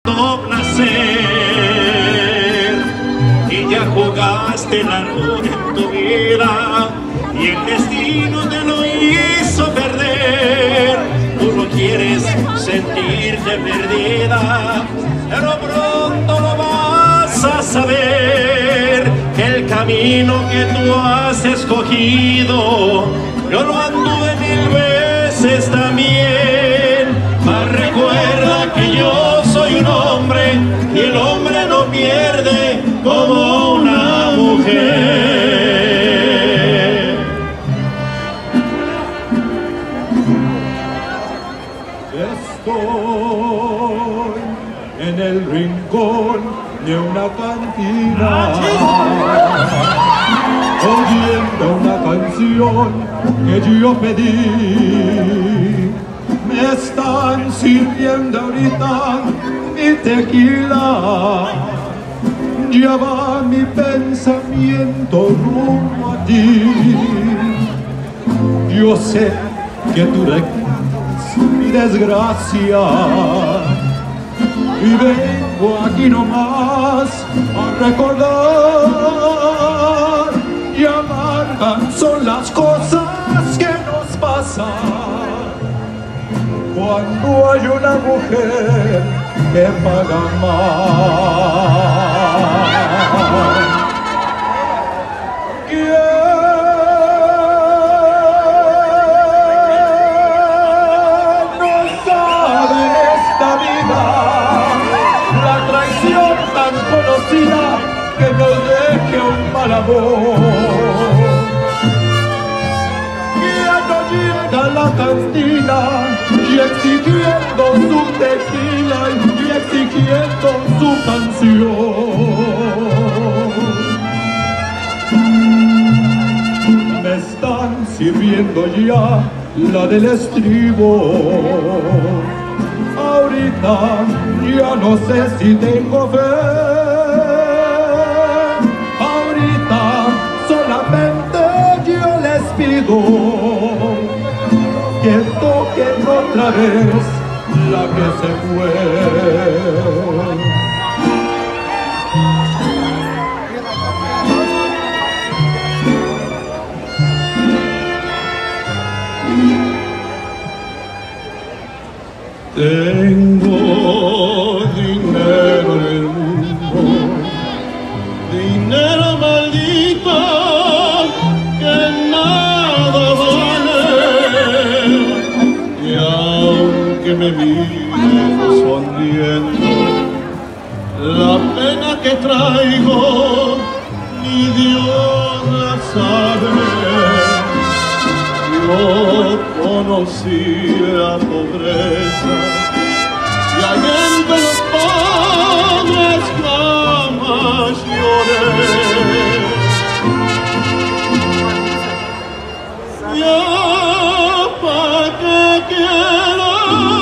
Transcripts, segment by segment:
placer y ya jugaste la luna en tu vida y el destino te lo hizo perder. Tú no quieres sentirte perdida, pero pronto lo vas a saber, que el camino que tú has escogido yo lo anduve 1000 veces también. Mas recuerda que yo soy un hombre y el hombre no pierde como una mujer. Estoy en el rincón de una cantina, oyendo una canción que yo pedí. Me están sirviendo ahorita mi tequila, ya va mi pensamiento rumbo a ti. Yo sé que tú recuerdas mi desgracia y vengo aquí nomás a recordar, y amargas son las cosas que nos pasan cuando hay una mujer que paga más. ¿Quién no sabe en esta vida la traición tan conocida que nos deje un mal amor? ¿Quién no llega a la cantina y exigiendo su tequila y exigiendo su canción? Me están sirviendo ya la del estribo. Ahorita ya no sé si tengo fe. Ahorita solamente yo les pido que toquen otra vez la que se fue. Tengo dinero en el mundo, dinero maldito que nada vale, y aunque me mires sonriendo, la pena que traigo ni Dios la sabe. Yo conocí la pobreza y allá entre los pobres jamás lloré. Ya pa' qué quiero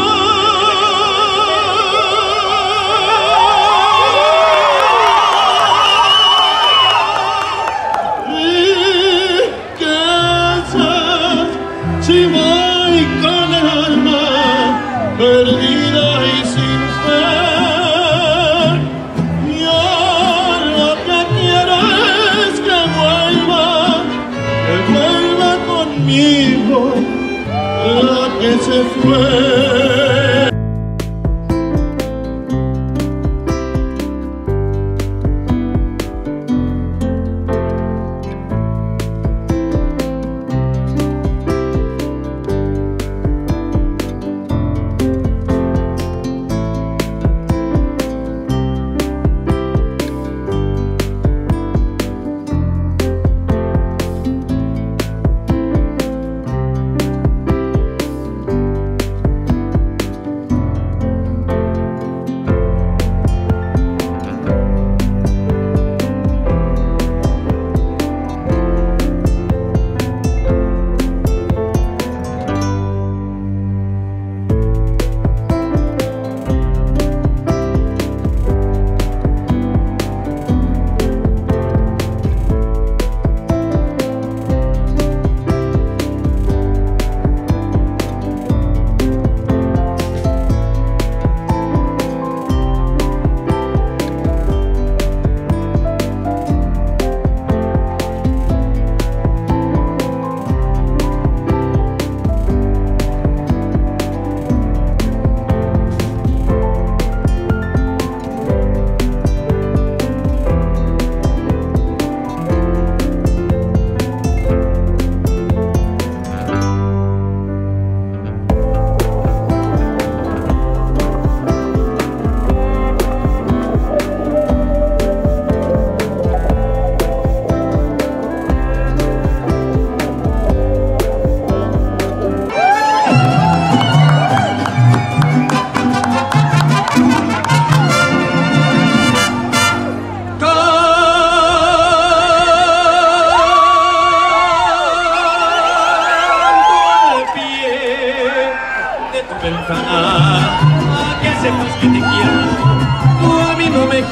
si voy con el alma perdida y sin fe. Yo lo que quiero es que vuelva conmigo la que se fue.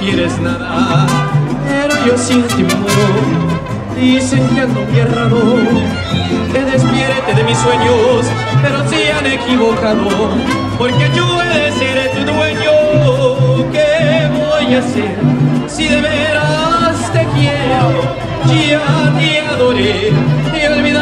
quieres nada, pero yo sin ti muero. Dicen que ando muy errado, que despierte de mis sueños, pero se han equivocado, porque yo he de ser tu dueño. ¿Qué voy a hacer si de veras te quiero? Ya te adoré y olvidé